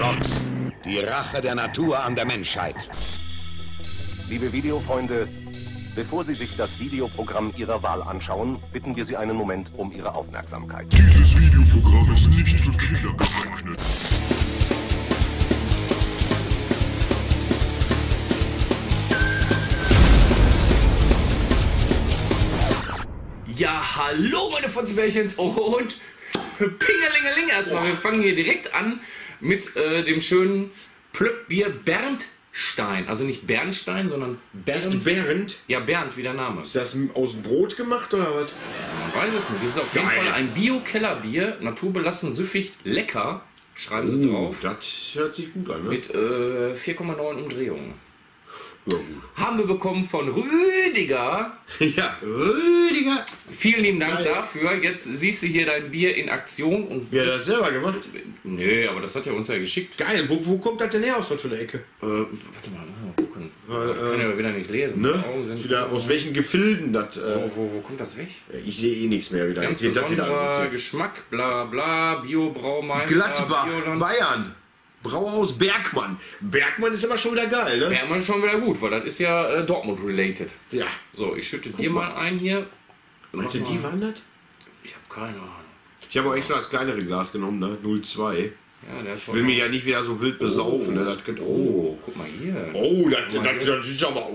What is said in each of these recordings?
Roblox, die Rache der Natur an der Menschheit. Liebe Videofreunde, bevor Sie sich das Videoprogramm Ihrer Wahl anschauen, bitten wir Sie einen Moment um Ihre Aufmerksamkeit. Dieses Videoprogramm ist nicht für Kinder geeignet. Ja, hallo meine Fotzibärchens und Pingelingeling erstmal. Wir fangen hier direkt an mit dem schönen Plöppbier Berndstein. Also nicht Bernstein, sondern Bernd. Bernd? Ja, Bernd, wie der Name. Ist das aus Brot gemacht oder was? Man weiß es nicht. Das ist auf jeden Fall ein Bio-Kellerbier. Naturbelassen, süffig, lecker. Schreiben sie drauf. Das hört sich gut an, ne? Mit 4,9 Umdrehungen. Ja, gut. Haben wir bekommen von Rüdiger. Ja, Rüdiger. Vielen lieben Dank Geil. dafür. Jetzt siehst du hier dein Bier in Aktion. Und Wie hat er das selber gemacht? Nö, aber das hat er uns ja geschickt. Geil, wo kommt das denn her aus, was für eine Ecke? Warte mal gucken. Ich kann ja wieder nicht lesen. Ne? Die Augen sind Wieder, aus welchen Gefilden das... wo kommt das weg? Ich sehe eh nichts mehr wieder. Ganz Jetzt geht das wieder besonderer an. Geschmack, bla bla, Bio-Braumeister. Gladbach, Bioland. Bayern. Brauhaus Bergmann. Bergmann ist immer schon wieder geil, ne? Wäre man schon wieder gut, weil das ist ja Dortmund-related. Ja. So, ich schütte dir mal ein hier. Meinst du, die waren das? Ich habe keine Ahnung. Ich habe auch extra das kleinere Glas genommen, ne? 0,2. Ja, der Ich will mich ja nicht wieder so wild besaufen, ne? Das könnte... Oh, guck mal hier. Oh, das ist aber...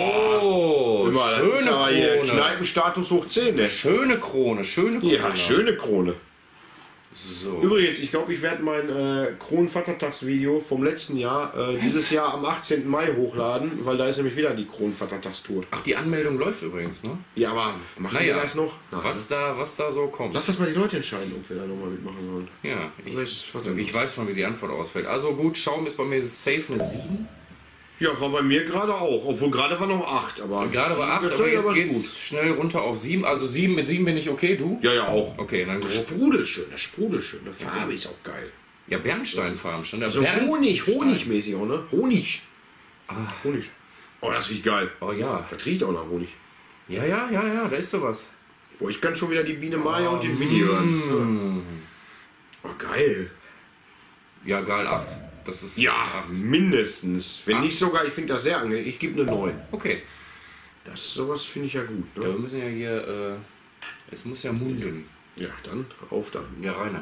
Oh. Oh, Immer, das ist schöne aber hier Krone. Kneipenstatus hoch 10, ne? Schöne Krone, schöne Krone. Ja, schöne Krone. So. Übrigens, ich glaube, ich werde mein Kronvatertagsvideo vom letzten Jahr dieses Jahr am 18. Mai hochladen, weil da ist nämlich wieder die Kronvatertagstour. Ach, die Anmeldung läuft übrigens, ne? Ja, aber machen wir das noch? Nein, was da so kommt. Lass das mal die Leute entscheiden, ob wir da nochmal mitmachen sollen. Ja, Ich ich weiß schon, wie die Antwort ausfällt. Also gut, Schaum ist bei mir safe eine 7. Ja, war bei mir gerade auch. Obwohl gerade war noch 8. Aber Gerade war 8, das aber ist jetzt gut. geht's schnell runter auf 7. Also 7, mit 7 bin ich okay, du? Ja, ja, auch. Okay, dann Das Sprudel schön, das Sprudel schön. Die Farbe ist auch geil. ja, Bernsteinfarben schon. Der So Honigmäßig auch, ne? Honig. Ah. Honig. Oh, das riecht geil. Oh ja. Das riecht auch nach Honig. Ja, da ist sowas. Boah, ich kann schon wieder die Biene Maya und den Winnie hören. Oh, geil. Ja, geil, 8. Das ist Ja, 8. mindestens. Wenn 8. nicht sogar, ich finde das sehr angenehm. Ich gebe eine 9. Okay. Sowas finde ich ja gut. Ja, wir Ne? müssen ja hier, es muss ja munden. Ja, dann auf da. Ja, rein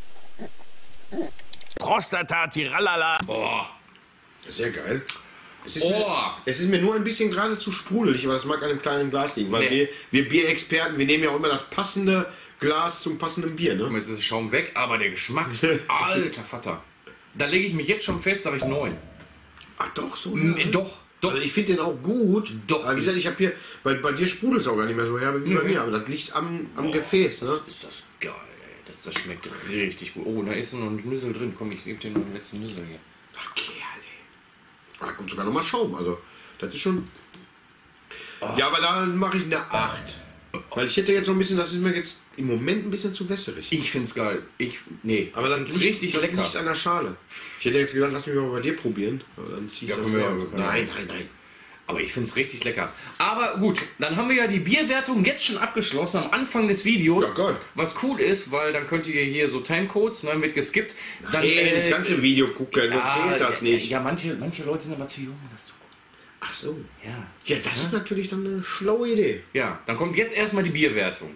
damit. Prostata, Tiralala. Boah. Sehr geil. Es ist mir nur ein bisschen gerade zu sprudelig, aber das mag an einem kleinen Glas liegen. Weil Nee. wir Bierexperten, wir nehmen ja auch immer das passende Glas zum passenden Bier. Ne? Jetzt ist der Schaum weg, aber der Geschmack, alter Vater. Da lege ich mich jetzt schon fest, sage ich 9. Ach doch, so. Nee, doch. Also ich finde den auch gut. Doch. Aber wie gesagt, ich habe hier, bei dir sprudelt es auch gar nicht mehr so herbe wie bei mir, aber das liegt am Gefäß. Ne? Ist das geil, ey. Das schmeckt richtig gut. Oh, da ist noch ein Nüssel drin. Komm, ich gebe dir noch einen letzten Nüssel hier. Ach, Kerl, ey. Da kommt sogar noch mal Schaum. Also, das ist schon... Ja, aber da mache ich eine 8. Weil ich hätte jetzt noch ein bisschen, das ist mir jetzt im Moment ein bisschen zu wässrig. Ich find's geil. Nee, Aber dann find's richtig das lecker. liegt an der Schale. Ich hätte jetzt gedacht, lass mich mal bei dir probieren. Aber dann zieh ich Ja, das können wir her. ja, wir können Nein, ja. nein, nein. Aber ich find's richtig lecker. Aber gut, dann haben wir ja die Bierwertung jetzt schon abgeschlossen am Anfang des Videos. Ja, geil. Was cool ist, weil dann könnt ihr hier so Timecodes, ne, wird geskippt. Dann, Das ganze Video gucken, dann zählt das nicht. Ja, manche Leute sind aber zu jung, um das zu gucken. Ach so. Ja. Ja, das ist natürlich dann eine schlaue Idee. Ja, dann kommt jetzt erstmal die Bierwertung.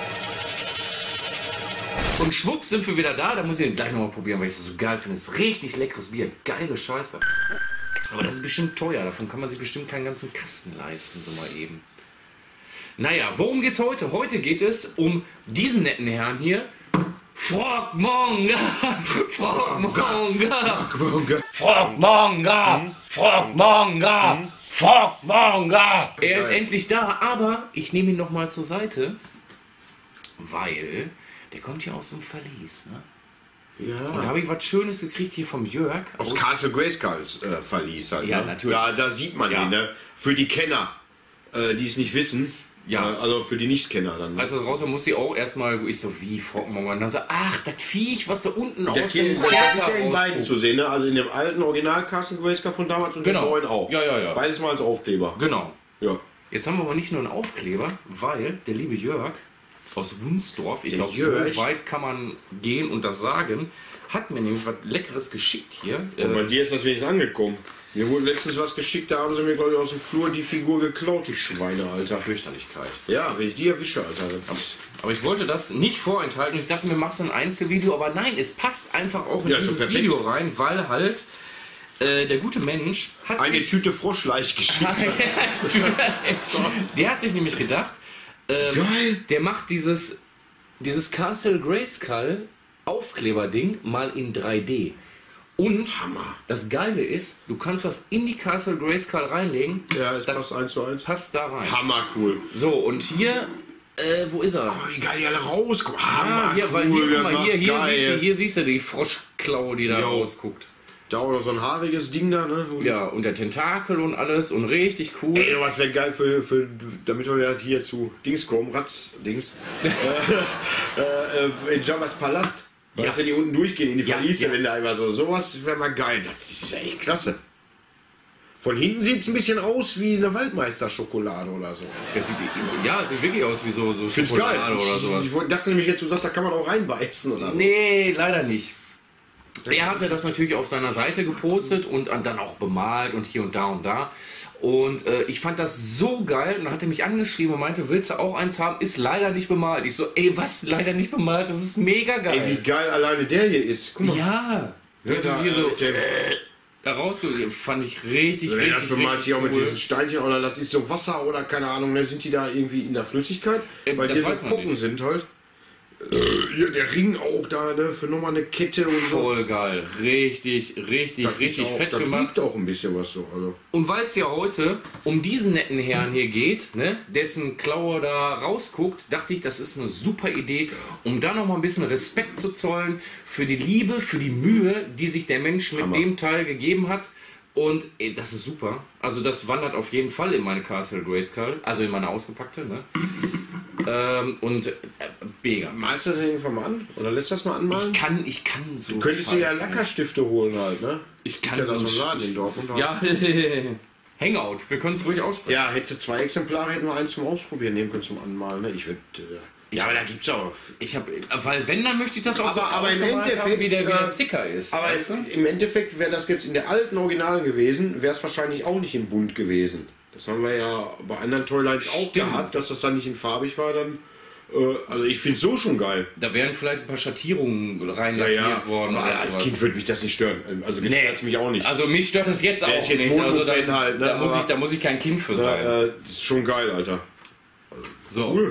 Und schwupps sind wir wieder da. Da muss ich gleich nochmal probieren, weil ich das so geil finde. Das ist richtig leckeres Bier. Geile Scheiße. Aber das ist bestimmt teuer. Davon kann man sich bestimmt keinen ganzen Kasten leisten, so mal eben. Naja, worum geht's heute? Heute geht es um diesen netten Herrn hier. Frogmonger! Frogmonger! Frogmonger! Frogmonger! Frogmonger! Er ist endlich da, aber ich nehme ihn nochmal zur Seite, weil der kommt hier aus dem Verlies. Ne? Ja. Und da habe ich was Schönes gekriegt hier vom Jörg. Aus Castle Grayskulls Verlies halt. Ja, ne? natürlich. Da sieht man Ja. ihn, ne? Für die Kenner, die es nicht wissen. Ja. Also für die Nicht-Kenner dann. Als das raus war, musste ich auch erstmal, ich so, wie Frogmonger? Und dann so, ach, das Viech, was da unten Der aus Kind, dem das ist ja Kerker in beiden rausguckt. zu sehen, ne? Also in dem alten Original Castle Grayskull von damals und Genau. dem neuen auch. Ja. Beides mal als Aufkleber. Genau. Ja. Jetzt haben wir aber nicht nur einen Aufkleber, weil der liebe Jörg aus Wunsdorf, ich Der glaube, Jörg. so weit kann man gehen und das sagen, hat mir nämlich was Leckeres geschickt hier. Und bei dir ist das wenigstens angekommen. Mir wurde letztens was geschickt, da haben sie mir, glaube ich, aus dem Flur die Figur geklaut, die Schweine, Alter. Fürchterlichkeit. Ja, wenn ich die erwische, Alter. Aber ich wollte das nicht vorenthalten. Ich dachte, mir machst du ein Einzelvideo, aber nein, es passt einfach auch in Ja, ist dieses doch perfekt. Video rein, weil halt der gute Mensch hat Eine sich, Tüte Froschleich geschickt. der hat sich nämlich gedacht, der macht dieses Castle Grayskull Aufkleberding mal in 3D. Und Hammer. das Geile ist, du kannst das in die Castle Grayskull reinlegen. Ja, es dann passt 1:1. passt da rein. Hammer cool. So, und hier, wo ist er? Oh, wie geil die alle rauskommen. Ah, Hammer hier, weil hier, guck mal, gemacht, geil. hier siehst du die Froschklaue, die da Jo. rausguckt. Da auch noch so ein haariges Ding da, ne? Ja, und der Tentakel und alles und richtig cool. Ey, was wäre geil damit wir ja hier zu Dings kommen, Ratz-Dings. In Jabba's Palast. Ja. Dass wir die unten durchgehen in die Ja, Verliese, ja. wenn da immer so. Sowas wäre mal geil. Das ist ja echt klasse. Von hinten sieht es ein bisschen aus wie eine Waldmeister-Schokolade oder so. Das sieht wirklich aus wie so Find's geil. Schokolade oder sowas. Ich dachte nämlich jetzt, du sagst, da kann man auch reinbeißen oder so. Nee, leider nicht. Er hatte das natürlich auf seiner Seite gepostet und dann auch bemalt und hier und da und da. Und ich fand das so geil und dann hat er mich angeschrieben und meinte, willst du auch eins haben? Ist leider nicht bemalt. Ich so, ey, was? Leider nicht bemalt? Das ist mega geil. Ey, wie geil alleine der hier ist. Guck mal. Ja. Das ist hier so da rausgegeben. Fand ich richtig, Wenn richtig, das bemalt richtig sich auch mit cool. diesen Steinchen oder das ist so Wasser oder keine Ahnung, ne, sind die da irgendwie in der Flüssigkeit? Weil das die weiß so man Puppen nicht. sind halt. Hier, der Ring auch da, ne, für nochmal eine Kette und so. Voll geil. Richtig, richtig, Das richtig ist auch, fett das gemacht. wiegt auch ein bisschen was so. Also. Und weil es ja heute um diesen netten Herrn hier geht, ne, dessen Klaue da rausguckt, dachte ich, das ist eine super Idee, um da nochmal ein bisschen Respekt zu zollen für die Liebe, für die Mühe, die sich der Mensch mit Hammer. dem Teil gegeben hat. Und das ist super. Also das wandert auf jeden Fall in meine Castle Grayskull, also in meine ausgepackte, ne? Mega. Malst du das irgendwann mal an? Oder lässt das mal anmalen? Ich kann so. Du könntest dir ja Scheiße Lackerstifte holen halt, ne? Ich kann Ja, so da so einen einen Laden in Dortmund. halt. Ja, Hangout. Wir können es ruhig aussprechen. Ja, hättest du 2 Exemplare, hätten wir eins zum Ausprobieren nehmen können zum Anmalen, ne? Ich würde. Ja, aber da gibt's auch. Weil wenn, dann möchte ich das auch so Aber im ausgemalt haben, Endeffekt, wie der Sticker ist. Aber weißt du? im Endeffekt wäre das jetzt in der alten Originalen gewesen, wäre es wahrscheinlich auch nicht in bunt gewesen. Das haben wir ja bei anderen Toylines auch Stimmt. gehabt, dass das dann nicht in farbig war. Dann, also ich finde es so schon geil. Da wären vielleicht ein paar Schattierungen reinlackiert worden. aber oder als sowas. Kind würde mich das nicht stören. Also jetzt stört es mich auch nicht. Also mich stört das jetzt auch ich jetzt nicht. Also Moto-Fan halt, ne, da muss ich kein Kind für sein. Das ist schon geil, Alter. So. Cool.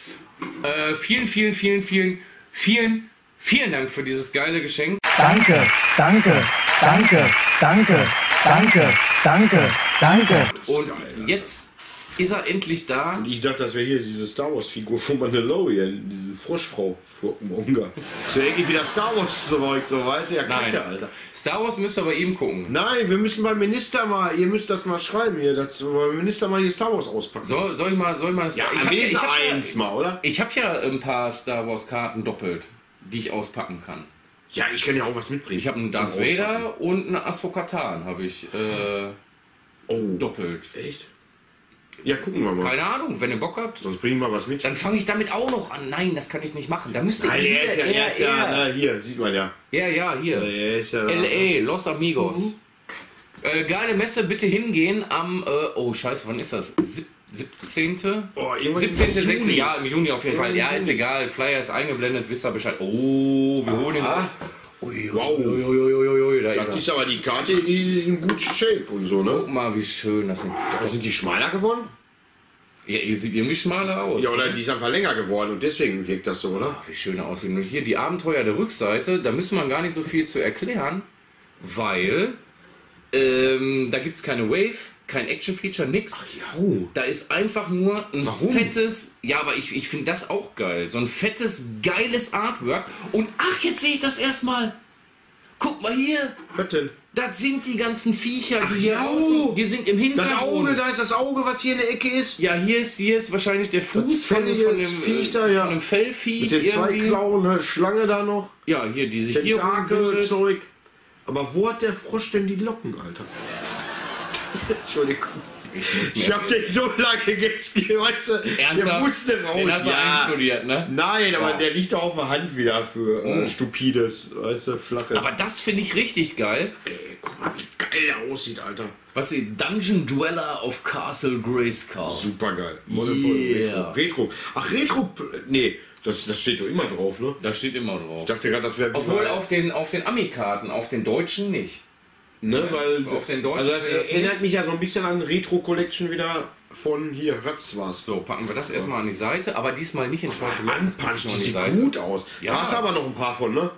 Vielen Dank für dieses geile Geschenk. Danke, danke, danke, danke, danke, danke, danke. Und jetzt ist er endlich da. Ich dachte, das wäre hier diese Star Wars-Figur von Mandalorian, diese Froschfrau vom Ungar. So ähnlich wie das Star Wars-Zeug, so weißt du, ja, Nein. Kacke, Alter. Star Wars müsst ihr bei ihm gucken. Nein, wir müssen beim Minister mal, ihr müsst das mal schreiben hier, dass beim Minister mal hier Star Wars auspacken. Soll ich mal ja, ich hab wenigstens ja- eins mal, oder? Ich habe ja ein paar Star Wars Karten doppelt, die ich auspacken kann. Ja, ich kann ja auch was mitbringen. Ich habe einen Zum Darth Auspacken. Vader und einen Ahsoka-Tano habe ich doppelt. Echt? Ja, gucken wir mal. Keine Ahnung, wenn ihr Bock habt, Sonst bringen wir was mit. dann fange ich damit auch noch an. Nein, das kann ich nicht machen. Da müsste Nein, er ist ja, hier, sieht man ja. Ja, hier. Er ist ja. L.A., Los Amigos. Geile Messe, bitte hingehen am, oh scheiße, wann ist das? 17. Oh, irgendwann 17. im 6. Juni. Ja, im Juni auf jeden Fall. Ja, ist egal. Flyer ist eingeblendet, wisst ihr Bescheid. Oh, wir holen den. Ui, da ist Das er. ist aber die Karte in gut Shape und so, ne? Guck mal, wie schön das sind. Sind die schmaler geworden? Ja, ihr sieht irgendwie schmaler aus. Ja, oder die ist einfach länger geworden und deswegen wirkt das so, oder? Wie schön aussehen. Und hier die Abenteuer der Rückseite, da müssen wir gar nicht so viel zu erklären, weil da gibt es keine Wave, kein Action-Feature, nix. Da ist einfach nur ein fettes, ja, aber ich finde das auch geil, so ein fettes, geiles Artwork. Und ach, jetzt sehe ich das erstmal. Guck mal hier, Was denn? das sind die ganzen Viecher, die hier ja. außen, die sind im Das Hintergrund. Auge, da ist das Auge, was hier in der Ecke ist. Ja, hier ist wahrscheinlich der Fuß von fällige dem Viech da, ja. von dem Fellviech. Mit den 2 irgendwie. Klauen, eine Schlange da noch. Ja, hier, die sich hier Tentakel, rumbildet. Zeug. Aber wo hat der Frosch denn die Locken, Alter? Entschuldigung. Ich hab den so lange jetzt, weißt du, der Ernsthaft? musste raus. Den hast du einstudiert, ne? Nein, aber Ja. der liegt doch auf der Hand wieder für stupides, weißt du, flaches. Aber das finde ich richtig geil. Guck mal, wie geil der aussieht, Alter. Was die Dungeon Dweller of Castle Grayskull. Super geil. Yeah. Retro. Ach, Retro. Nee, das steht doch immer drauf, ne? Da steht immer drauf. Ich dachte gerade, das wäre. Obwohl auf den Ami-Karten, auf den deutschen nicht. Ne, weil. Auf den deutschen also, das wäre das erinnert nicht. mich ja so ein bisschen an Retro Collection wieder von hier, Ratz war's. So, packen wir das erstmal an die Seite, aber diesmal nicht in schwarze Loch. Das packen Anpunch, wir das an die sieht Seite. gut aus. Ja. Da hast du aber noch ein paar von, ne?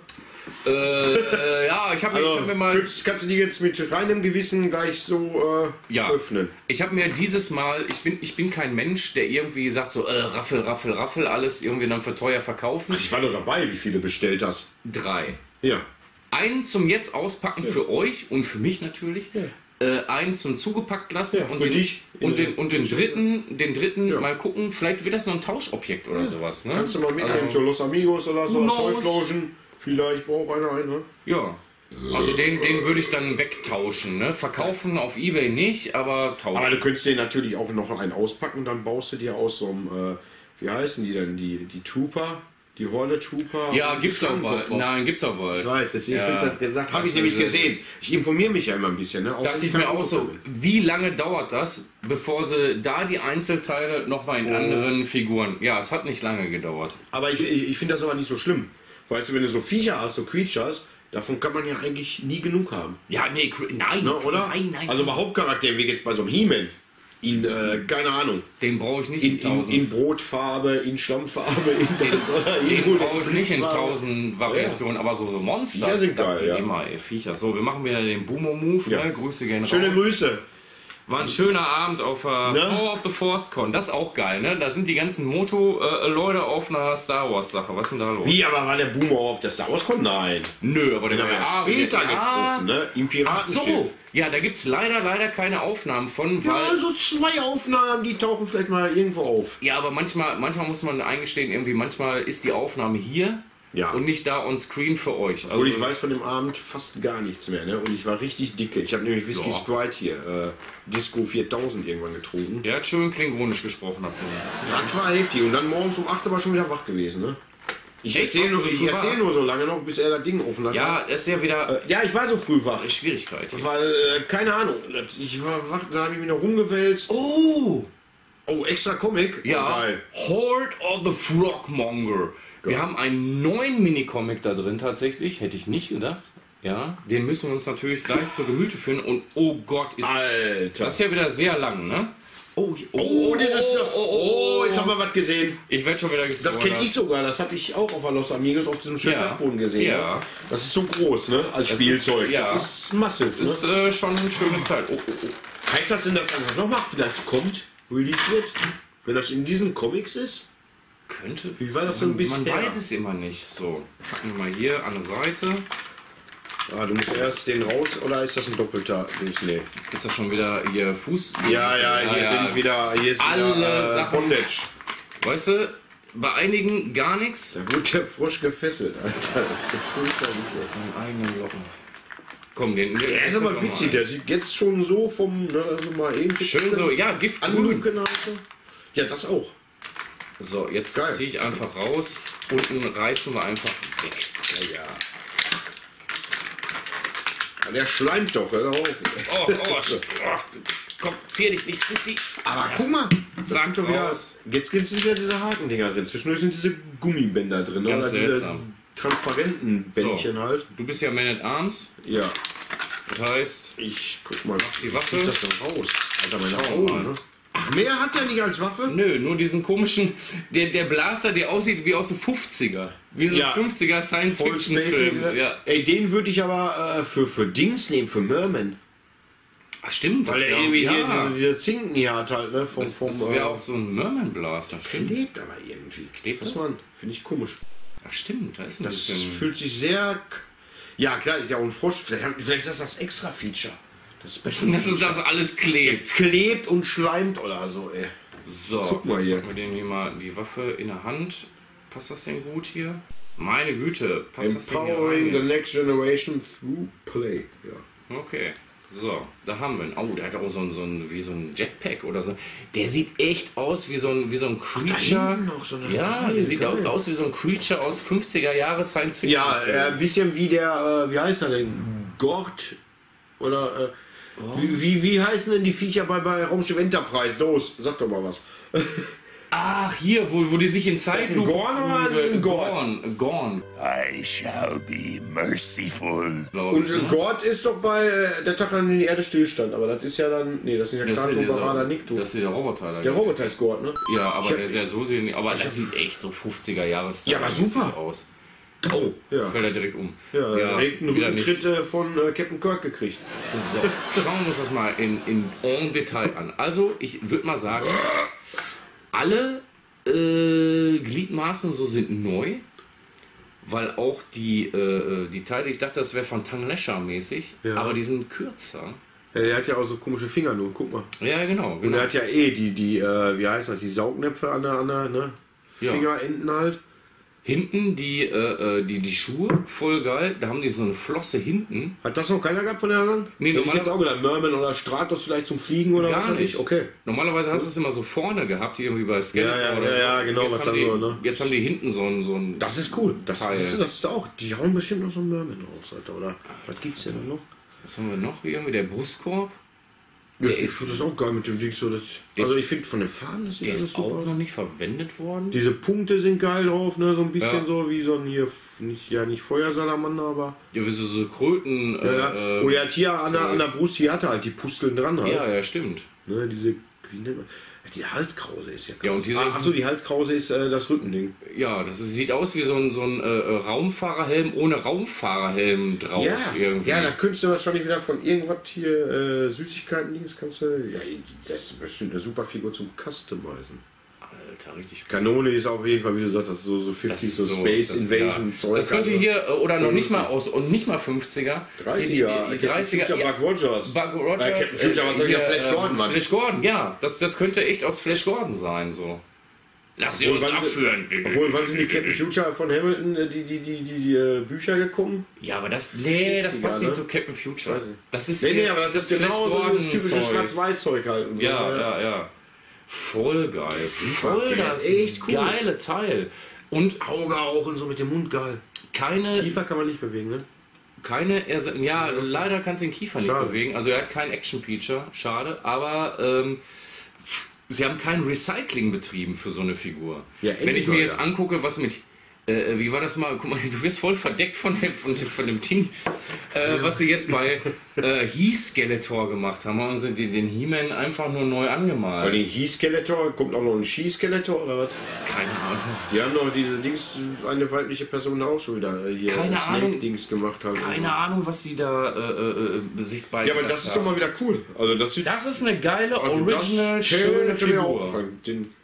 Ja, ich habe Also, mir mal. kannst du die jetzt mit reinem Gewissen gleich so Ja. öffnen? Ich habe mir dieses Mal, ich bin kein Mensch, der irgendwie sagt so, Raffel, alles irgendwie dann für teuer verkaufen. Ich war doch dabei, wie viele bestellt hast. 3. Ja. Einen zum jetzt auspacken für euch und für mich natürlich. Einen zum zugepackt lassen Ja, und, für den, dich. und den dritten Ja. mal gucken, vielleicht wird das noch ein Tauschobjekt oder sowas. Ne? Kannst du mal mitnehmen Also, zu Los Amigos oder so, Who knows? Toy Explosion. Vielleicht braucht einer einen, ne? ja. Also den würde ich dann wegtauschen. Ne? Verkaufen auf Ebay nicht, aber tauschen. Aber du könntest den natürlich auch noch einen auspacken, dann baust du dir aus so einem, wie heißen die denn, die Trooper, die Horde Trooper. ja, gibt's auch bald. Stangenkoffer. Nein, gibt's auch bald. Ich weiß, deswegen Ja. habe ich das gesagt. Habe ich Das nämlich ist- gesehen. Ich informiere mich ja immer ein bisschen. Ne? Dachte ich mir auch so, wie lange dauert das, bevor sie da die Einzelteile nochmal in anderen Figuren... Ja, es hat nicht lange gedauert. Aber ich finde das aber nicht so schlimm. Weißt du, wenn du so Viecher hast, so Creatures, davon kann man ja eigentlich nie genug haben. Ja, nee, nein, Ne, oder? nein. Also bei Hauptcharakteren, wie jetzt bei so einem He-Man. In, keine Ahnung. Den brauche ich nicht in In 1000. Brotfarbe, in Schlammfarbe, in das oder Den brauche ich nicht in Blitzfarbe. 1000 Variationen, aber so Monsters, Viecher sind das geil, sind ja. immer Viecher. So, wir machen wieder den Boomer-Move, Ja. ne? Grüße gerne Schöne raus. Grüße. War ein schöner Abend auf Power of the Force Con. Das ist auch geil, ne? Da sind die ganzen Moto-Leute auf einer Star Wars-Sache. Was ist denn da los? Wie, aber war der Boomer auf der Star Wars Con? Nein. Nö, aber der Den war haben wir ja später getroffen, ne? Im Ach Piratenschiff. so. Ja, da gibt es leider keine Aufnahmen von, weil... Ja, also 2 Aufnahmen, die tauchen vielleicht mal irgendwo auf. Ja, aber manchmal muss man eingestehen, irgendwie manchmal ist die Aufnahme hier Ja. und nicht da on screen für euch. Obwohl ich weiß von dem Abend fast gar nichts mehr, ne? Und ich war richtig dicke. Ich habe nämlich Whisky Ja. Sprite hier, Disco 4000 irgendwann getrunken. Der hat schön klingonisch gesprochen. Habt ihr. Das war heftig. Und dann morgens um 8 war schon wieder wach gewesen, ne? Ich Echt? erzähle Warst du so früh erzähl wach? nur so lange noch, bis er das Ding offen hat. Ja, das ist ja wieder Ja, ich war so früh wach. Schwierigkeit. Weil, keine Ahnung, ich war wach, dann habe ich mich noch rumgewälzt. Oh! Oh, extra Comic? Ja, Oh, geil. Horde of the Frogmonger. Wir haben einen neuen Minicomic da drin tatsächlich, hätte ich nicht gedacht. Ja, den müssen wir uns natürlich gleich zur Gemüte führen und oh Gott, ist Alter. das ist ja wieder sehr lang, ne? Oh, das ist ja. Oh, jetzt haben wir was gesehen. Ich werde schon wieder Das gespoilert. kenne ich sogar, das habe ich auch auf der Los Amigos auf diesem schönen Ja. Dachboden gesehen. Ja. Ne? Das ist so groß, ne? Als Das Spielzeug. ist- ja. Das ist massiv. Das ist Ne? schon ein schönes Teil. Oh. Heißt das denn, dass einfach nochmal vielleicht kommt, released wird? Wenn das in diesen Comics ist? Könnte. Wie war das denn Man bisher? weiß es immer nicht. So, packen wir mal hier an der Seite. Ah, du musst erst den raus, oder ist das ein doppelter Dings? Nee. Ist das schon wieder hier Fuß? Ja, hier sind wieder, Alle Sachen. Bondage. Weißt du, bei einigen gar nichts. Da wird der Frosch gefesselt, Alter. Das ist jetzt fürchterlich jetzt. Seinen eigenen Locken. Komm, den. Der ist aber witzig, der sieht jetzt schon so vom, ne, also mal eben Schön so, ja, Giftgrün. angucken, Alter. Ja, das auch. So, jetzt Geil. ziehe ich einfach raus. Unten reißen wir einfach weg. Ja. Ja, der schleimt doch, hör auf. Komm, zieh dich nicht, Sissi. Aber guck mal, Sag sind doch wieder, raus. jetzt sind wieder diese Hakendinger drin. Zwischendurch sind diese Gummibänder drin. Ganz oder diese seltsam. transparenten Bändchen halt. Du bist ja Man at Arms. Ja. Das heißt, Ich guck mal, die Waffe. wie das denn raus? Alter, meine Schau Augen, mal. ne? Ach, mehr hat er nicht als Waffe? nö, nur diesen komischen, der Blaster, der aussieht wie aus den 50er. Wie so Ja. ein 50er Science-Fiction-Film. Ja. Ey, den würde ich aber für Dings nehmen, für Merman. Ach, stimmt. Weil das er wär auch- irgendwie ja. hier diese Zinken hier hat halt, ne? Vom, Das wäre auch so ein Merman-Blaster, stimmt. Klebt aber irgendwie. Klebt das? das? Finde ich komisch. Ach, stimmt, da ist ein Das bisschen... fühlt sich sehr... Ja, klar, ist ja auch ein Frosch. Vielleicht ist das Extra-Feature. Das Special Das ist Feature. das alles klebt. Klebt und schleimt oder so, ey. So, Guck mal hier. packen wir den hier mal die Waffe in der Hand. Passt das denn gut hier? Meine Güte, passt das denn Empowering hier the rein? next generation through play. Ja. Okay. So, da haben wir ihn. Oh, der hat auch so ein Jetpack oder so. Der sieht echt aus wie so ein Creature. noch so eine Ja, der sieht auch aus wie so ein Creature aus 50er Jahre Science Fiction. Ja, ein bisschen wie der, wie heißt er denn? Gort? Oder, wie heißen denn die Viecher bei Raumschiff Enterprise? Los, sag doch mal was. Ach, hier, wo die sich in Zeitlupe... Gorn oder ein Gort? Gorn. I shall be merciful. Und Gort ist doch bei der Tag an die Erde stillstand, aber das ist ja dann, nee, das sind ja Kato, Barada, Nikto. Das ist der Roboter da. Der Roboter ist Gort, ne? Ja, aber der ist ja so sehen, aber das sieht echt so 50er Jahre Ja, aber super aus. Oh, ja. fällt er direkt um. Ja, einen wieder nicht. Rückentritt von Captain Kirk gekriegt. So, schauen wir uns das mal en Detail an. Also, ich würde mal sagen, alle Gliedmaßen und so sind neu, weil auch die Teile, ich dachte, das wäre von Tang Lesha mäßig, Ja. aber die sind kürzer. Ja, der hat ja auch so komische Finger nur, guck mal. Ja, genau. Und er hat ja die wie heißt das, die Saugnäpfe an der ne? Ja. Fingerenden halt. Hinten die Schuhe, voll geil. Da haben die so eine Flosse hinten. Hat das noch keiner gehabt von den anderen? Nee, Hätte ich jetzt auch gedacht, Merman oder Stratos vielleicht zum Fliegen oder Gar was weiß nicht. ich. Okay. Normalerweise hast du es immer so vorne gehabt, irgendwie bei Skeletor Ja, oder so. ja, genau, Jetzt was haben dann die, so, ne? Jetzt haben die hinten so ein Das ist cool. Das Teil. ist auch. Die hauen bestimmt noch so einen Merman raus, Alter. Oder was gibt's denn noch? Was haben wir noch? Irgendwie der Brustkorb. Ja, Der ich ist- finde das auch geil mit dem Ding so. Also ich finde von den Farben, das sieht Der alles ist super auch aus. noch nicht verwendet worden. Diese Punkte sind geil drauf, ne? So ein bisschen Ja. so wie so ein hier, nicht Feuersalamander, aber. Ja, wie so Kröten. Ja. Und er hat hier an der Brust, hier hat er halt die Pusteln dran halt. ja, stimmt. Ne, diese, wie nennt man? Die Halskrause ist ja krass. Ja, und diese- Achso, die Halskrause ist das Rückending. Ja, sieht aus wie so ein Raumfahrerhelm ohne Raumfahrerhelm drauf. Irgendwie. Ja, da könntest du wahrscheinlich wieder von irgendwas hier Süßigkeiten-Dings kannst du. Ja, das ist bestimmt eine super Figur zum Customizen. Alter, richtig. Kanone ist auf jeden Fall, wie du sagst, das ist so 50 Das ist so Space das, Invasion ja. Zeug. Das könnte halt, ne? hier, oder noch nicht mal aus, und nicht mal 50er. 30er, Die 30er. Future ja. Buck Rogers. Buck Rogers. Captain Future, was soll hier, ja Flash Gordon, Mann. Flash Gordon, ja. Das könnte echt aus Flash Gordon sein, so. Lass sie uns wann sie- abführen. Wann sind die Captain Future von Hamilton, die Bücher gekommen? Ja, aber das passt nicht ne? zu Captain Future. Weiß ich. Das ist Nee, aber das ist Flash genau so das Gordon typische Zeugs. Schwarz-Weiß-Zeug halt. Und so, Ja. Voll geil. Voll Der das ist echt cool. geile Teil. Und Auge auch und so mit dem Mund geil. keine Kiefer kann man nicht bewegen, ne? ja, leider kannst du den Kiefer nicht Schade. bewegen. Also er hat kein Action-Feature, schade. Aber sie haben kein Recycling betrieben für so eine Figur. Ja, Wenn ich mir endlich jetzt mal, angucke, was mit... wie war das mal? Guck mal, du wirst voll verdeckt von dem Ding, was sie jetzt bei He-Skeletor gemacht haben. Und sie den He-Man einfach nur neu Bei angemalt. den He-Skeletor kommt auch noch ein She-Skeletor oder was? Keine Ahnung. Die haben doch diese Dings, eine weibliche Person da auch schon wieder hier Keine Ahnung. Snake-Dings gemacht halt. Keine Ahnung, was die da sich bei. Ja, aber das ist doch mal wieder cool. Also das sieht Das ist eine geile, also original, das schöne hätte mir auch Figur. gefallen.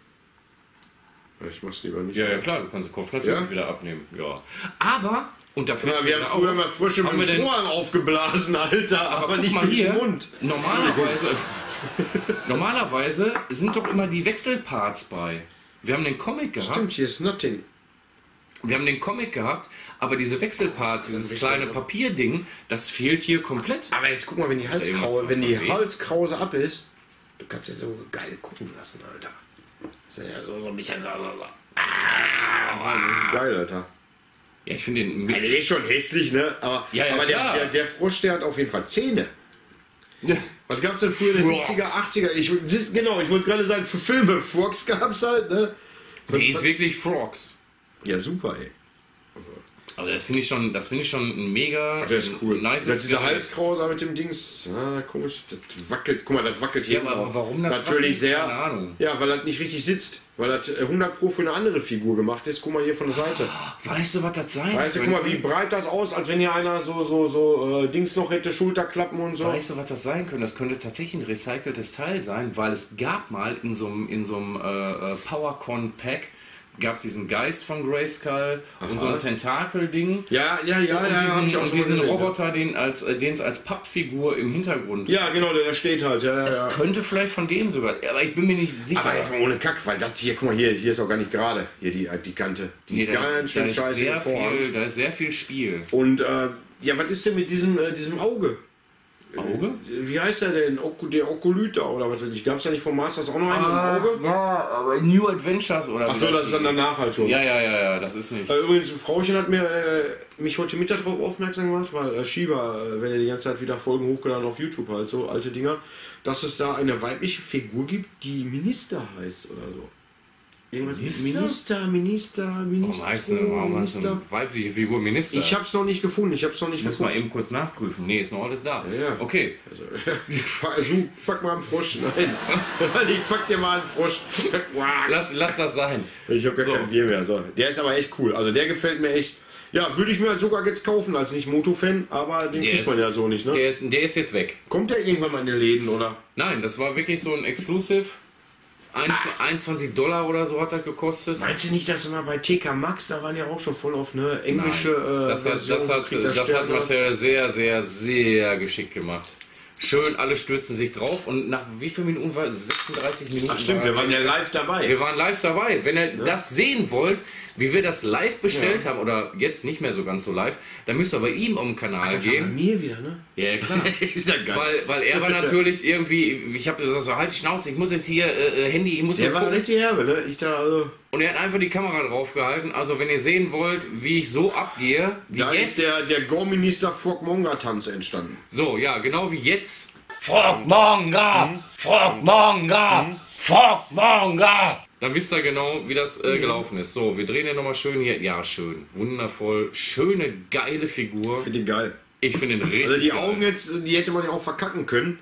Ich mach's lieber nicht. Ja, klar, du kannst den Kopf natürlich Ja? wieder abnehmen. Ja. Aber, und dafür. Ja, wir haben früher mal Frösche mit Haben dem wir denn- Strohhalm aufgeblasen, Alter, aber Guck nicht mal durch hier, den Mund. Normalerweise sind doch immer die Wechselparts bei. Wir haben den Comic gehabt. Stimmt, hier ist Nothing. Wir haben den Comic gehabt, aber diese Wechselparts, dieses kleine Papierding, das fehlt hier komplett. Aber jetzt guck mal, wenn die Halskrause ab ist, du kannst ja so geil gucken lassen, Alter. Das ist ja so ein bisschen so. Das ist geil, Alter. Ja, ich finde den. Der ist schon hässlich, ne? Aber, Ja, aber klar. der Frosch, der hat auf jeden Fall Zähne. Ja. Was gab's denn früher in den Frogs. 70er, 80er? Ich wollte gerade sagen, für Filme. Frogs gab's halt, ne? Die ist wirklich Frogs. Ja, super, ey. Also das finde ich schon ein mega Das ist cool. nice. Das ist dieser Halskrause da mit dem Dings. Ah, komisch. Das wackelt. Guck mal, das wackelt hier. Ja, aber drauf. warum das Natürlich wackelt? sehr. Keine Ahnung. Ja, weil das nicht richtig sitzt. Weil das 100 Pro für eine andere Figur gemacht ist. Guck mal hier von der Seite. Weißt du, was das sein Weißt du, guck mal, wie breit das aus, als wenn hier einer so Dings noch hätte, Schulterklappen und so. Weißt du, was das sein könnte? Das könnte tatsächlich ein recyceltes Teil sein, weil es gab mal in so einem PowerCon-Pack gab es diesen Geist von Grayskull und so ein Tentakel-Ding. Ja, hab ich auch Und schon mal diesen gesehen, Roboter, den es als Pappfigur im Hintergrund. Ja, genau, der steht halt. Ja, Das ja. könnte vielleicht von dem sogar. Aber ich bin mir nicht sicher. Aber jetzt mal ohne Kack, weil das hier, guck mal, hier ist auch gar nicht gerade. Hier die Kante. Die Nee, ist ganz schön scheiße sehr im Vorhang. viel, da ist sehr viel Spiel. Und ja, was ist denn mit diesem Auge? Auge? Wie heißt der denn? Der Okolyta oder was weiß ich. Gab es da nicht vom Masters auch noch einen im Auge? Ja, aber New Adventures oder Achso, das ist dann danach halt schon. Ja, das ist nicht. Übrigens, ein Frauchen hat mich heute Mittag darauf aufmerksam gemacht, weil Shiba, wenn er die ganze Zeit wieder Folgen hochgeladen auf YouTube halt, so alte Dinger, dass es da eine weibliche Figur gibt, die Minister heißt oder so. Irgendwas Minister. Warum heißt eine weibliche Figur Minister? Ich hab's noch nicht gefunden, Muss mal eben kurz nachprüfen. Nee, ist noch alles da. Ja. Okay. Also, pack mal einen Frosch. Nein. Ich pack dir mal einen Frosch. Lass das sein. Ich hab gar kein Bier mehr. So. Der ist aber echt cool. Also der gefällt mir echt. Ja, würde ich mir sogar jetzt kaufen als nicht Moto-Fan, aber den kriegt man ja so nicht, ne? Der ist jetzt weg. Kommt der irgendwann mal in den Läden, oder? Nein, das war wirklich so ein Exclusive. 21 Dollar oder so hat das gekostet. Meinst du nicht, dass wir mal bei TK Maxx, da waren ja auch schon voll auf eine englische das hat Marcel sehr, sehr, sehr geschickt gemacht. Schön, alle stürzen sich drauf und nach wie vielen Minuten war es? 36 Minuten. Ach stimmt, wir waren ja live dabei. Wir waren live dabei. Wenn ihr das sehen wollt, wie wir das live bestellt haben, oder jetzt nicht mehr so ganz so live, dann müsst ihr bei ihm um den Kanal gehen. Bei mir wieder, ne? Ja, klar. Ist ja geil. Weil er war natürlich irgendwie, ich habe gesagt, so, halt die Schnauze, ich muss jetzt hier Handy, ich muss hier Der war gucken. richtig herbe, ne? Und er hat einfach die Kamera drauf gehalten. Also wenn ihr sehen wollt, wie ich so abgehe, wie Da jetzt. ist der Gore-Minister Frogmonger-Tanz entstanden. So, ja, genau wie jetzt. Frogmonger! Frogmonger! Frogmonger! Dann wisst ihr genau, wie das gelaufen ist. So, wir drehen ja nochmal schön hier. Ja, schön. Wundervoll. Schöne, geile Figur. Finde ich geil. Ich finde ihn richtig Also die geil. Augen jetzt, die hätte man ja auch verkacken können.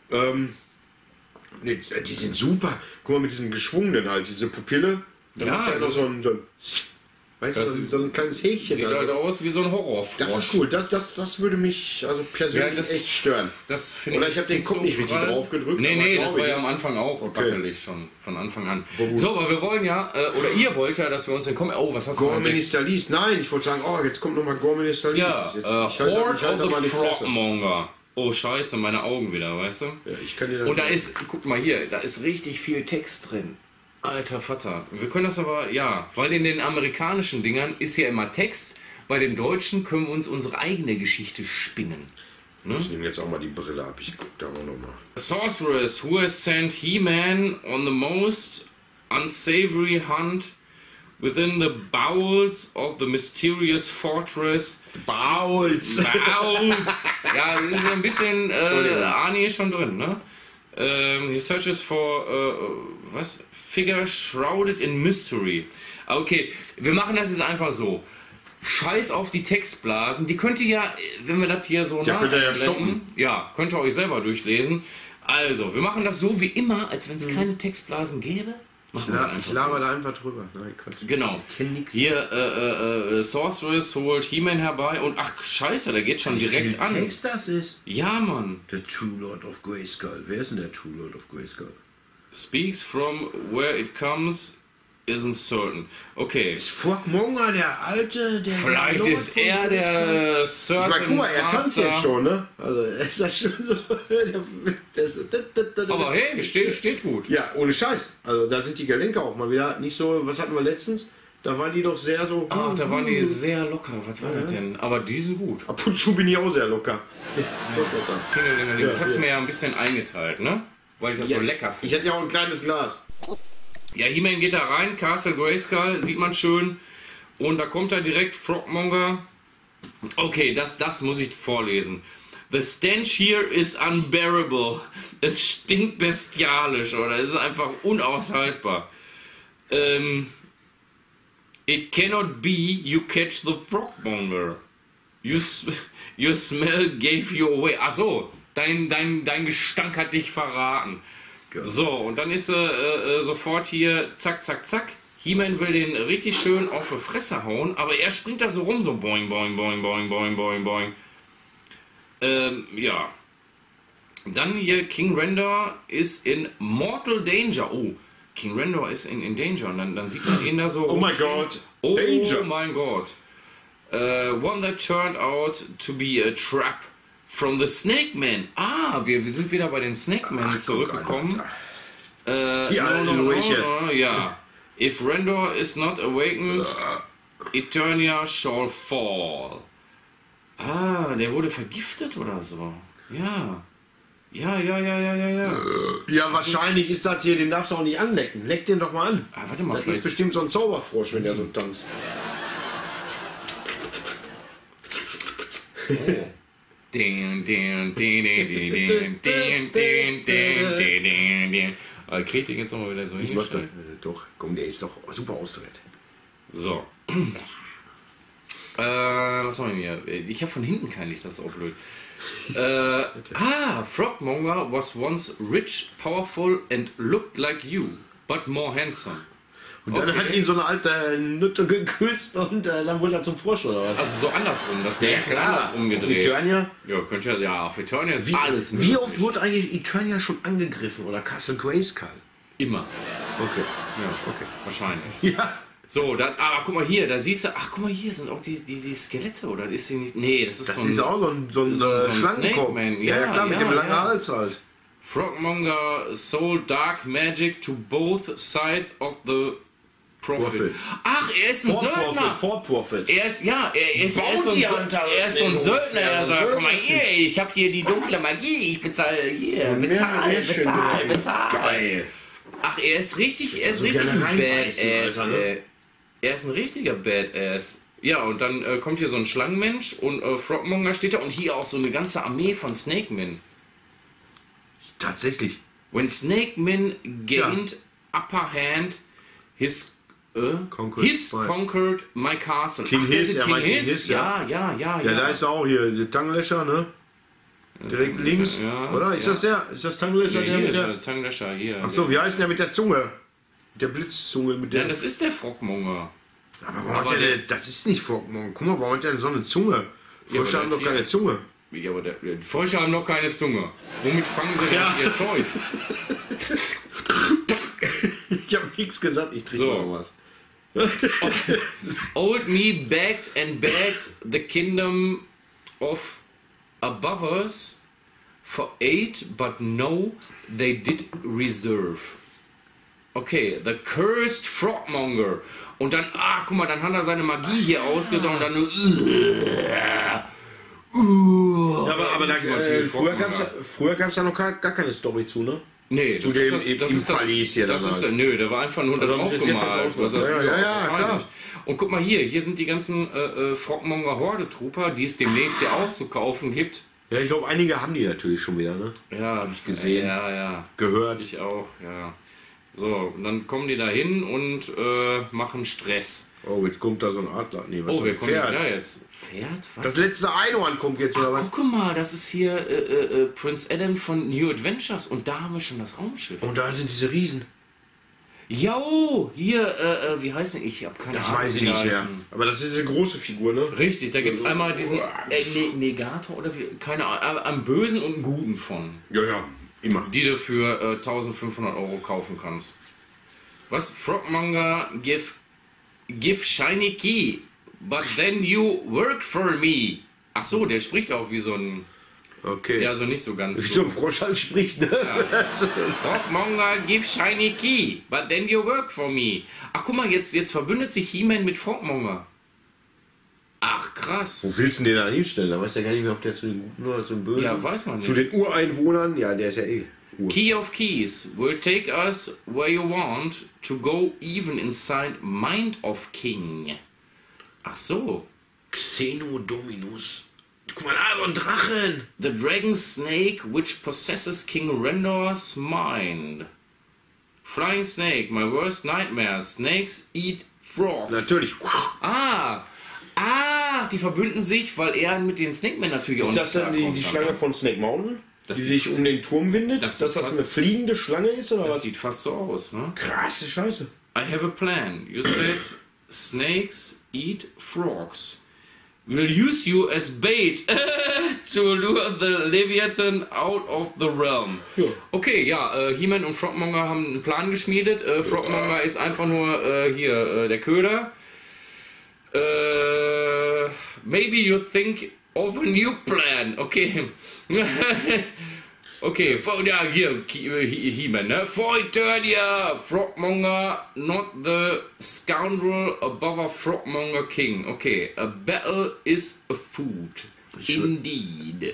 Die sind super. Guck mal, mit diesen geschwungenen halt, diese Pupille. Da Ja, macht er noch so ein weißt du, so ein kleines Häkchen. Sieht halt aus wie so ein Horrorfrosch. Das ist cool. Das würde mich also persönlich Ja, das- echt stören. Das finde Oder ich habe den Kopf nicht richtig drauf gedrückt. Nee, aber das glaub war ich ja am nicht. Anfang auch Okay. wackelig schon, von Anfang an. So, aber wir wollen ja, oder ihr wollt ja, dass wir uns den kommen. Oh, was hast du entdeckt? Gore-Minister Lies. Nein, ich wollte sagen, oh, jetzt kommt nochmal Gore-Minister Lies. Ja, Jetzt, Horde halt da of mal the die Fresse. Frogmonger. Oh, scheiße, meine Augen wieder, weißt du? Ja, ich kann dir Und da ist, guck mal hier, da ist richtig viel Text drin. Alter Vater. Wir können das aber, ja, weil in den amerikanischen Dingern ist ja immer Text. Bei den Deutschen können wir uns unsere eigene Geschichte spinnen. Ich nehme jetzt auch mal die Brille ab. Ich guck da mal nochmal. Sorceress who has sent He-Man on the most unsavory hunt within the bowels of the mysterious fortress. Bowels. Bowels! Ja, ist ein bisschen Arnie ist schon drin, ne? He searches for was? Figure shrouded in mystery. Okay, wir machen das jetzt einfach so. Scheiß auf die Textblasen. Die könnt ihr ja, wenn wir das hier so Ja, könnt ihr ja nachblenden, stoppen. ja, könnt ihr euch selber durchlesen. Also, wir machen das so wie immer, als wenn es keine Textblasen gäbe. Machen wir einfach Ich laber da einfach drüber. Nein, Quatsch. Genau. Ich kenn nix. Hier, Sorceress holt He-Man herbei und ach, scheiße, der geht schon direkt an. Text das ist? Ja, Mann. Der True Lord of Grayskull. Wer ist denn der True Lord of Grayskull? Speaks from where it comes, isn't certain. Okay. Ist Frogmonger der alte, der Vielleicht Lord ist von er Grayskull? der Ich Certain meine, guck mal, er tanzt Master. jetzt schon, ne? Also, ist das schon so. Aber hey, steht gut. Ja, ohne Scheiß. Also, da sind die Gelenke auch mal wieder nicht so. Was hatten wir letztens? Da waren die doch sehr so. Ach, da waren die sehr locker. Was war das denn? Aber die sind gut. Ab und zu bin ich auch sehr locker. Klingelingeling. Ich hab's mir ja ein bisschen eingeteilt, ne? Weil ich das so lecker finde. Ich hätte ja auch ein kleines Glas. Ja, He-Man geht da rein, Castle Grayskull, sieht man schön. Und da kommt er direkt, Frogmonger. Okay, das muss ich vorlesen. The stench here is unbearable. Es stinkt bestialisch, oder? Es ist einfach unaushaltbar. It cannot be you catch the Frogmonger. Your smell gave you away. Ach so, dein Gestank hat dich verraten. So, und dann ist sofort hier, zack, zack, zack. He-Man will den richtig schön auf die Fresse hauen, aber er springt da so rum, so boing, boing, boing, boing, boing, boing, boing. Ja. Dann hier, King Randor ist in mortal danger. Oh, King Randor ist in danger. Und dann sieht man ihn da so. Oh mein rumstehen. Gott, Oh Danger. mein Gott. One that turned out to be a trap from the Snake Man. Ah, wir sind wieder bei den Snake Men zurückgekommen. Die alte Lurche. Ja. If Randor is not awakened, Eternia shall fall. Ah, der wurde vergiftet oder so. Ja. Ja. Ja, wahrscheinlich ist das hier, den darfst du auch nicht anlecken. Leck den doch mal an. Ah, warte mal, Das vielleicht. ist bestimmt so ein Zauberfrosch, wenn der so tanzt. Kriegt den jetzt nochmal wieder so Ich mach das. hingestellt. Doch, komm, der ist doch super ausgedreht. So. Was haben wir hier? Ich habe von hinten kein Licht, das ist auch blöd. Frogmonger was once rich, powerful and looked like you, but more handsome. Und dann hat ihn so eine alte Nutte geküsst und dann wurde er zum Frosch, oder was? Also so andersrum, das wäre andersrum gedreht. Eternia? Ja, könnte ja, auf Eternia ist alles Wie möglich. oft wurde eigentlich Eternia schon angegriffen oder Castle Grayskull? Immer. Okay. Ja, Okay. wahrscheinlich. Ja. So, dann, aber guck mal hier, da siehst du, ach guck mal hier sind auch die Skelette, oder ist die nicht, nee, das ist Das so ein ist auch so ein Schlangenkopf. Snake-Man. Ja, klar, mit dem langen Hals halt. Frogmonger sold dark magic to both sides of the Prophet. Ach, er ist ein Söldner. For Profit. Er ist, ja, er ist so ein Söldner. Er sagt, guck mal hier, ich hab hier die dunkle Magie, ich bezahle hier, bezahl. Geil. Ach, er ist richtig ein Badass. Er ist ein richtiger Badass. Ja, und dann kommt hier so ein Schlangenmensch und Frogmonger steht da und hier auch so eine ganze Armee von Snakemen. Tatsächlich. When Snakeman gained upper hand, his conquered my castle. King Hiss, der er meint King Hiss, ja. Ja, da ist auch hier der Tanglöscher, ne? Direkt Tanglöscher, links. ja, Oder? Ist das der? Ist das Tanglöscher, der mit der. Tanglöscher hier. Achso, wie heißt der mit der Zunge? Mit der Blitzzunge, mit der. Ja, das ist der Frogmonger. Aber warum hat der. Das ist nicht Frogmonger. Guck mal, warum hat der denn so eine Zunge? Frösche haben doch keine Zunge. Ja, aber die Frösche haben noch keine Zunge. Womit fangen sie denn ihr Zeus? Ich hab nichts gesagt, ich trinke So. noch was. Old me begged and begged the kingdom of above us for aid, but no, they did reserve. Okay, the cursed Frogmonger. Und dann, guck mal, dann hat er seine Magie hier ausgetan und dann Ja, aber da, früher gab's da noch gar keine Story zu, ne? nee, Zu dem Verlies hier das dann ist halt. Nö, der war einfach nur da Oder bis jetzt das draufgemalt. Ausmaß. Ja, klar. Und guck mal hier sind die ganzen Frogmonger Horde-Trooper, die es demnächst ja auch zu kaufen gibt. Ja, ich glaube, einige haben die natürlich schon wieder, ne? Ja, habe ich gesehen. Ja. Gehört. Ich auch, ja. So, und dann kommen die da hin und machen Stress. Oh, jetzt kommt da so ein Adler. Nee, was Oh, ist wer ein kommt denn Pferd? da jetzt? Pferd? Was? Das letzte Einhorn kommt jetzt, oder was? Guck mal, das ist hier Prince Adam von New Adventures und da haben wir schon das Raumschiff. Und da sind diese Riesen. Jo, hier, wie heißen die? Ich habe keine Das Ahnung. weiß ich wie die nicht mehr. heißen. Aber das ist eine große Figur, ne? Richtig, da gibt es einmal diesen Negator oder wie, keine Ahnung, einen Bösen und einen Guten von. Ja, immer. Die du für 1500 € kaufen kannst. Was? Frogmonger give shiny key, but then you work for me. Ach so, der spricht auch wie so ein, Okay. ja, so nicht so ganz. Wie so ein Frosch halt spricht, ne? Frogmonger give shiny key, but then you work for me. Ach guck mal, jetzt verbündet sich He-Man mit Frogmonger. Ach krass. Wo willst du den da hinstellen? Da weiß ja gar nicht mehr, ob der zu den Guten oder zu den Bösen. Ja, weiß man nicht. Zu den Ureinwohnern? Ja, der ist ja eh Ur. Key of Keys will take us where you want to go, even inside Mind of King. Ach so. Xenodominus. Guck mal, so ein Drachen. The dragon snake which possesses King Rendor's mind. Flying snake, my worst nightmare. Snakes eat frogs. Natürlich. Die verbünden sich, weil er mit den Snakemen natürlich auch Ist das dann die Schlange von Snake Mountain? Die sich um den Turm windet? das Dass ist das eine fliegende Schlange ist, oder Das was? sieht fast so aus, ne? Krasse Scheiße. I have a plan. You said snakes eat frogs. We'll use you as bait to lure the Leviathan out of the realm. Ja. Okay, ja, He-Man und Frogmonger haben einen Plan geschmiedet. Frogmonger ist einfach nur der Köder. Maybe you think of a new plan. Okay. Okay, ja, hier, He-Man, ne? For Eternia, Frogmonger, not the scoundrel above a Frogmonger King. Okay, a battle is a food. Indeed.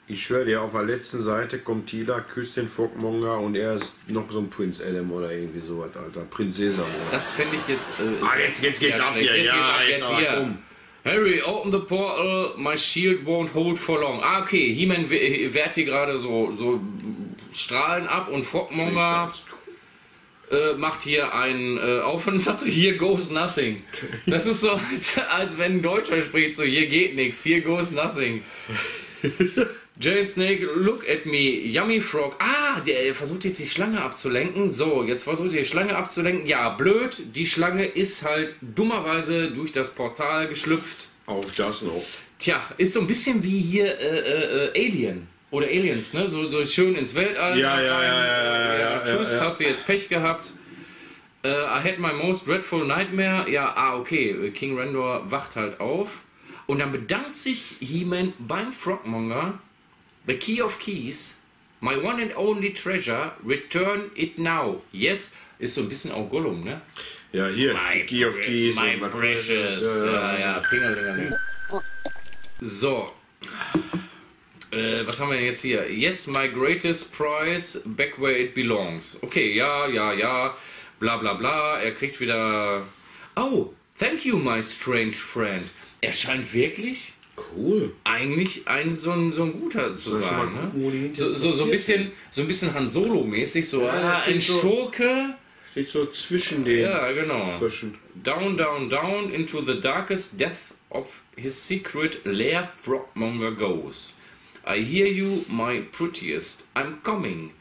Ich schwöre dir, auf der letzten Seite kommt Tila, küsst den Frogmonger und er ist noch so ein Prinz Adam oder irgendwie sowas, Alter. Prinz Sesam. Oder? Das fände ich jetzt... Jetzt geht's ab hier. Jetzt hier. Harry, open the portal, my shield won't hold for long. Ah, okay, He-Man wehrt hier gerade so Strahlen ab und Frogmonger macht hier einen auf und sagt so, here goes nothing. Das ist so, als wenn ein Deutscher spricht, so, hier geht nichts, here goes nothing. Jay Snake, look at me, Yummy Frog. Ah, der versucht jetzt die Schlange abzulenken. So, jetzt versucht er die Schlange abzulenken. Ja, blöd, die Schlange ist halt dummerweise durch das Portal geschlüpft. Auch das noch. Tja, ist so ein bisschen wie hier Alien. Oder Aliens, ne? So schön ins Weltall. Ja. Tschüss, hast du jetzt Pech gehabt. I had my most dreadful nightmare. Ja, okay, King Randor wacht halt auf. Und dann bedankt sich He-Man beim Frogmonger. The key of keys, my one and only treasure, return it now. Yes, ist so ein bisschen auch Gollum, ne? Ja, hier, My Key of Keys. My precious. Ja, Pingelingeling. So. Was haben wir jetzt hier? Yes, my greatest prize, back where it belongs. Okay, ja, bla bla bla. Er kriegt wieder... Oh, thank you, my strange friend. Er scheint wirklich... Cool. Eigentlich so ein guter zu sein. Ne? So ein bisschen Han Solo-mäßig, so ein Schurke. Steht so zwischen den. Ja, genau. Frischen. Down, down, down into the darkest depth of his secret lair Frogmonger goes. I hear you, my prettiest. I'm coming.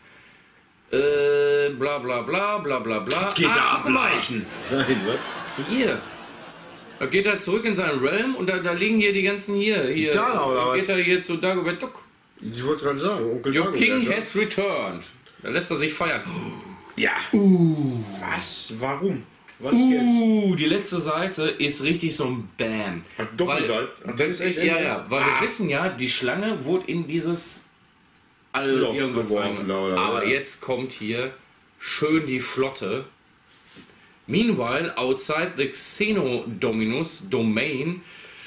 Bla bla bla bla bla bla. Jetzt geht er ableichen. Nein, was? Hier. Da geht er zurück in seinen Realm und da liegen hier die ganzen hier. Da, oder geht er hier zu Dagobert Duck. Ich wollte gerade sagen, Onkel Your Dagobert, King ja. has returned. Da lässt er sich feiern. Ja. Was? Warum? Was jetzt? Die letzte Seite ist richtig so ein Bam. Hat Doppelseite. Das ist echt Ja, weil wir wissen ja, die Schlange wurde in dieses All Loch irgendwas geworfen, rein. oder? Aber jetzt kommt hier schön die Flotte. Meanwhile, outside the Xenodominus domain,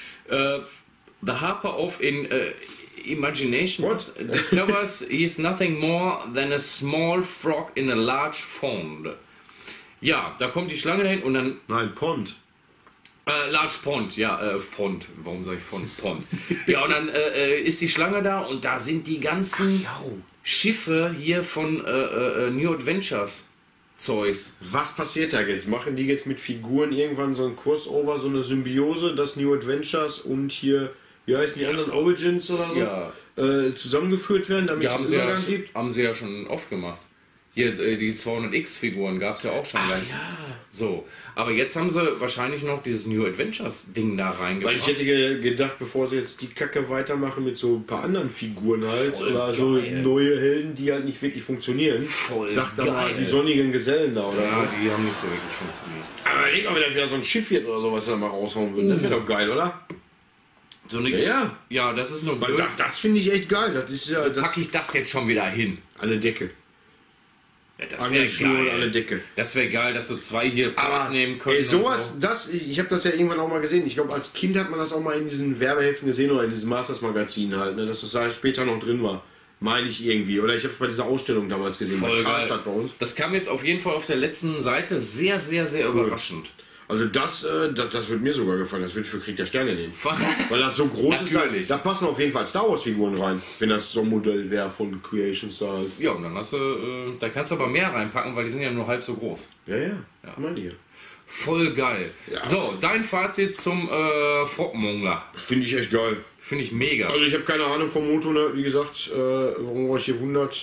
the Harper of Imagination discovers he is nothing more than a small frog in a large pond. Ja, da kommt die Schlange dahin und dann... Nein, Pond. Large Pond, ja, Fond. Warum sage ich Fond? Pond. Ja, und dann ist die Schlange da und da sind die ganzen Schiffe hier von New Adventures. Zeus. Was passiert da jetzt? Machen die jetzt mit Figuren irgendwann so ein Crossover, so eine Symbiose, das New Adventures und hier, wie heißen die anderen, Origins oder so, Ja. Zusammengeführt werden, damit es einen Übergang gibt? Haben sie ja schon oft gemacht. Hier, die 200X-Figuren gab es ja auch schon ganz. Ja. So. Aber jetzt haben sie wahrscheinlich noch dieses New Adventures-Ding da reingebracht. Weil ich hätte gedacht, bevor sie jetzt die Kacke weitermachen mit so ein paar anderen Figuren halt, Voll oder geil. so neue Helden, die halt nicht wirklich funktionieren. Voll Sagt da mal geil. die sonnigen Gesellen da, oder? Ja, die haben nicht so wirklich funktioniert. Aber überleg mal, wenn da wieder so ein Schiff wird oder sowas da mal raushauen würden. Das wäre doch geil, oder? So eine, Ja. Ja, das ist nur Weil blöd. das finde ich echt geil. Das ist ja das, Packe ich das jetzt schon wieder hin? alle Decke. Ja, das wäre Angelschnur und geil. alle Decke. Das wäre geil, dass so zwei hier Platz nehmen können. Ey, und sowas, so. ich habe das ja irgendwann auch mal gesehen. Ich glaube, als Kind hat man das auch mal in diesen Werbeheften gesehen oder in diesem Masters-Magazin halt, ne, dass das da später noch drin war. Meine ich irgendwie. Oder ich habe es bei dieser Ausstellung damals gesehen, bei Voll Karstadt bei geil. uns. Das kam jetzt auf jeden Fall auf der letzten Seite sehr, sehr, sehr überraschend. Also das wird mir sogar gefallen. Das würde ich für Krieg der Sterne nehmen. Weil das so groß ist. Natürlich. Da passen auf jeden Fall Star Wars Figuren rein, wenn das so ein Modell wäre von Creation Style. Ja, und dann hast du, da kannst du aber mehr reinpacken, weil die sind ja nur halb so groß. Ja. Meine ich. Voll geil. Ja. So, dein Fazit zum Frogmonger. Finde ich echt geil. Finde ich mega. Also ich habe keine Ahnung vom Motor, ne? Wie gesagt, warum euch hier wundert.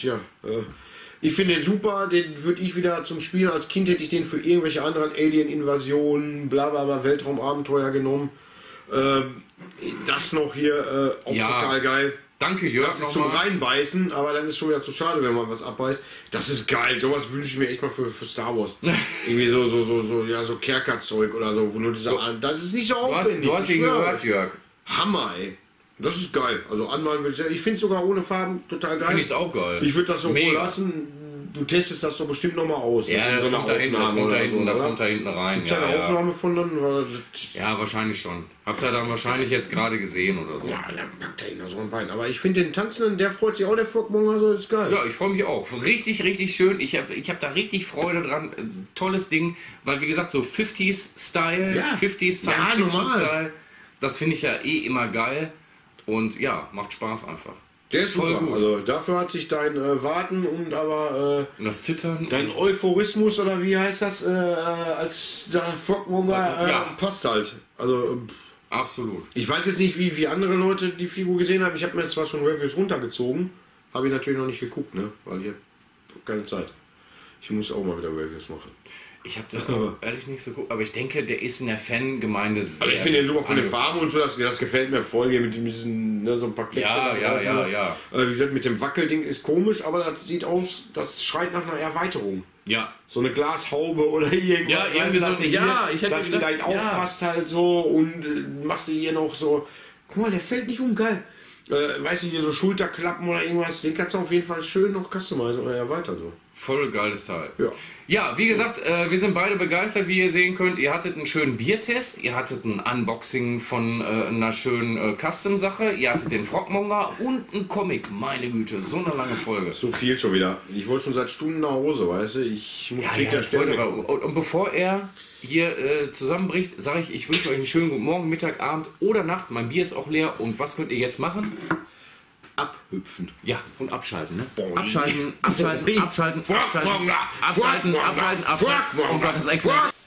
Ich finde den super, den würde ich wieder zum Spielen. Als Kind hätte ich den für irgendwelche anderen Alien-Invasionen, bla bla bla, Weltraumabenteuer genommen. Das noch hier, auch total geil. Danke, Jörg. Das ist zum Reinbeißen, aber dann ist schon wieder zu schade, wenn man was abbeißt. Das ist geil, sowas wünsche ich mir echt mal für Star Wars. Irgendwie so Kerkerzeug oder so, wo nur dieser. Das ist nicht so aufwendig. Du hast ihn gehört, Jörg. Hammer, ey. Das ist geil. Also anmalen würde ich sagen. Ich finde es sogar ohne Farben total geil. Finde ich es auch geil. Ich würde das so Mega. lassen. du testest das doch bestimmt nochmal aus. Ja, ne? das So kommt eine da hinten, das Aufnahme kommt da oder hinten, so, das oder? kommt da hinten rein. Gibt's da eine Aufnahme von dann? Weil Ja, wahrscheinlich schon. Habt ihr dann wahrscheinlich jetzt gerade gesehen oder so. ja, dann packt er ihn da so ein Bein. Aber ich finde den Tanzenden, der freut sich auch, der Frogmonger, so ist geil. Ja, ich freue mich auch. Richtig, richtig schön. Ich hab da richtig Freude dran. Tolles Ding, weil wie gesagt, so 50s-Style, Ja. 50s Ja, Science-Fiction-Style, das finde ich ja eh immer geil. Und ja, macht Spaß einfach. Der ist Voll super. gut. Also dafür hat sich dein Warten und aber Und das Zittern. dein Euphorismus oder wie heißt das, als der Frogmonger Ja. passt halt. Also Absolut. ich weiß jetzt nicht, wie andere Leute die Figur gesehen haben. Ich habe mir zwar schon Reviews runtergezogen, habe ich natürlich noch nicht geguckt, ne? Weil ich habe keine Zeit. Ich muss auch mal wieder Reviews machen. Ich habe das auch ehrlich nicht so gut, aber ich denke, der ist in der Fangemeinde sehr. Also ich finde den super von den angekommen. Farben und so, das gefällt mir voll hier mit diesen, ne, so ein paar Kleckchen. Ja, da ja, drauf, ja, ne? ja. Wie gesagt, mit dem Wackelding ist komisch, aber das sieht aus, das schreit nach einer Erweiterung. Ja. So eine Glashaube oder irgendwas. Ja, irgendwie dass so, du ja, hier, ich hätte das gedacht, vielleicht ja. aufpasst halt so und machst du hier noch so, guck mal, der fällt nicht um, geil. Weißt du, hier so Schulterklappen oder irgendwas, den kannst du auf jeden Fall schön noch customizen oder erweitern so. Voll geiles Teil. Ja. Ja, wie gesagt, wir sind beide begeistert, wie ihr sehen könnt. Ihr hattet einen schönen Biertest, ihr hattet ein Unboxing von einer schönen Custom-Sache, ihr hattet den Frogmonger und einen Comic. Meine Güte, so eine lange Folge. So viel schon wieder. Ich wollte schon seit Stunden nach Hause, weißt du, ich muss Ja, krieg ja, der jetzt wollte Stelle. er- und bevor er hier zusammenbricht, sage ich wünsche euch einen schönen guten Morgen, Mittag, Abend oder Nacht. Mein Bier ist auch leer. Und was könnt ihr jetzt machen? Abhüpfen. Ja, und abschalten, ne? Boing. Abschalten, abschalten, Boing. abschalten, abschalten, Frogmonger, abschalten, Frogmonger, abschalten, abschalten. Frogmonger, Und Gott, das extra. Frog-